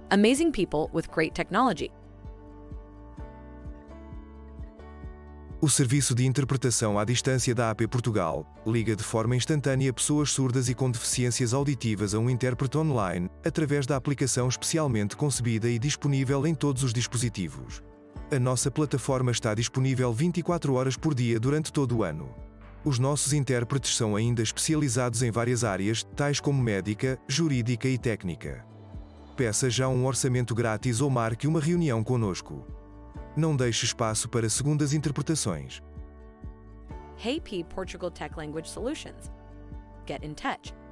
Amazing people with great technology. O serviço de interpretação à distância da AP Portugal liga de forma instantânea pessoas surdas e com deficiências auditivas a um intérprete online, através da aplicação especialmente concebida e disponível em todos os dispositivos. A nossa plataforma está disponível 24 horas por dia durante todo o ano. Os nossos intérpretes são ainda especializados em várias áreas, tais como médica, jurídica e técnica. Peça já um orçamento grátis ou marque uma reunião conosco. Não deixe espaço para segundas interpretações. Hey P Portugal Tech Language Solutions. Get in touch.